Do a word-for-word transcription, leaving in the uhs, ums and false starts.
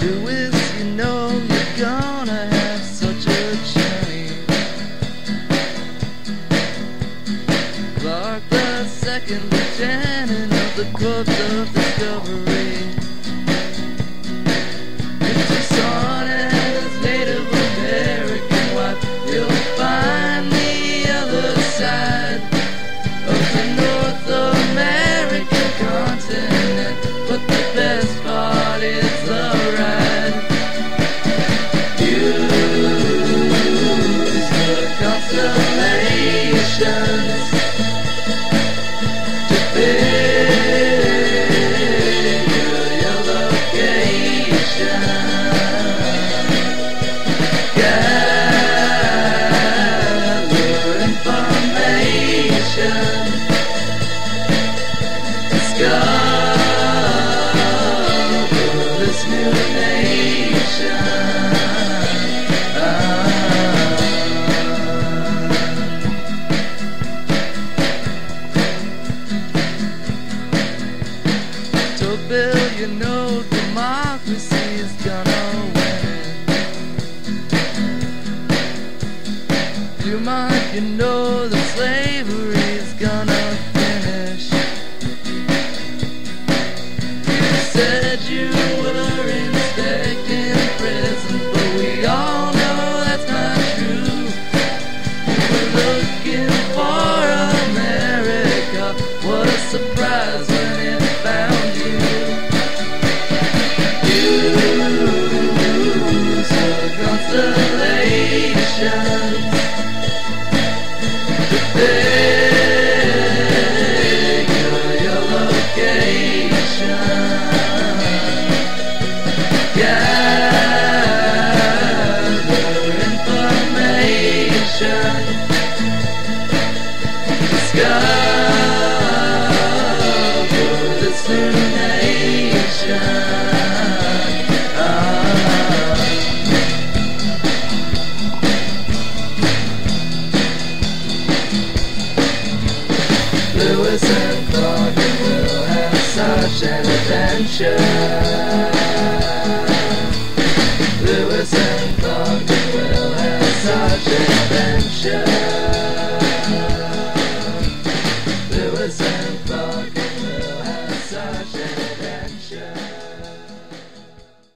Lewis, you know you're gonna have such a journey. Clarke, the second lieutenant of the Corps of Discovery. It's your son and his Native American wife. You'll find the other side of the North American continent, but the best part is the ride. Use the constellations to figure your location. Gather information. Discover this new